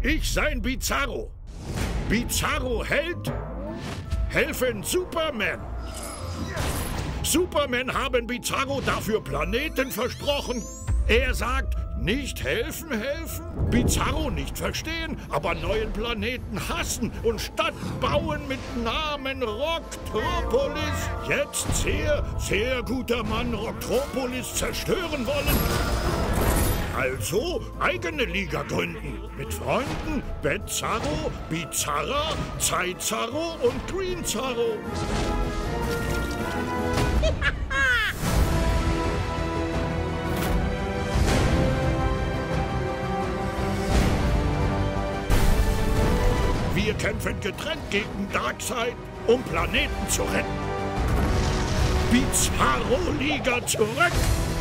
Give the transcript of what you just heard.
Ich sein Bizarro. Bizarro Held, helfen Superman. Superman haben Bizarro dafür Planeten versprochen. Er sagt, nicht helfen, Bizarro nicht verstehen, aber neuen Planeten hassen und Stadt bauen mit Namen Rocktropolis. Jetzt sehr guter Mann Rocktropolis zerstören wollen. Also eigene Liga gründen. Mit Freunden Betzarro, Bizarra, Zeitzarro und Greenzarro. Wir kämpfen getrennt gegen Darkseid, um Planeten zu retten. Bizarro-Liga zurück!